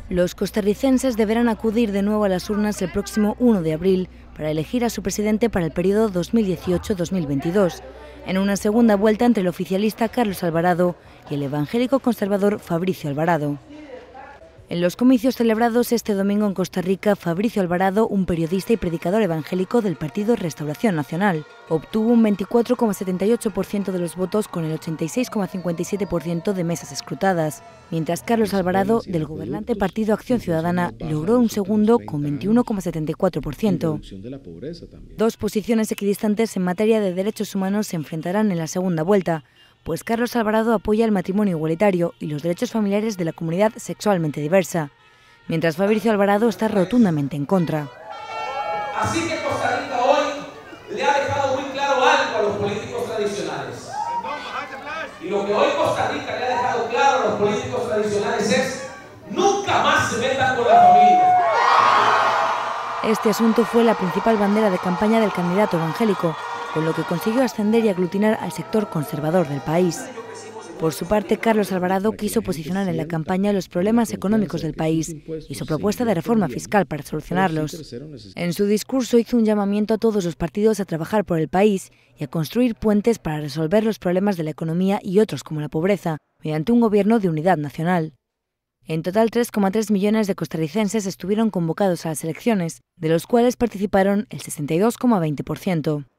Los costarricenses deberán acudir de nuevo a las urnas el próximo 1 de abril para elegir a su presidente para el periodo 2018-2022, en una segunda vuelta entre el oficialista Carlos Alvarado y el evangélico conservador Fabricio Alvarado. En los comicios celebrados este domingo en Costa Rica, Fabricio Alvarado, un periodista y predicador evangélico del partido Restauración Nacional, obtuvo un 24,78% de los votos con el 86,57% de mesas escrutadas, mientras Carlos Alvarado, del gobernante Partido Acción Ciudadana, logró un segundo con 21,74%. Dos posiciones equidistantes en materia de derechos humanos se enfrentarán en la segunda vuelta, pues Carlos Alvarado apoya el matrimonio igualitario y los derechos familiares de la comunidad sexualmente diversa, mientras Fabricio Alvarado está rotundamente en contra. Así que Costa Rica hoy le ha dejado muy claro algo a los políticos tradicionales. Y lo que hoy Costa Rica le ha dejado claro a los políticos tradicionales es: nunca más se metan con la familia. Este asunto fue la principal bandera de campaña del candidato evangélico, con lo que consiguió ascender y aglutinar al sector conservador del país. Por su parte, Carlos Alvarado quiso posicionar en la campaña los problemas económicos del país y su propuesta de reforma fiscal para solucionarlos. En su discurso hizo un llamamiento a todos los partidos a trabajar por el país y a construir puentes para resolver los problemas de la economía y otros como la pobreza, mediante un gobierno de unidad nacional. En total, 3,3 millones de costarricenses estuvieron convocados a las elecciones, de los cuales participaron el 62,20%.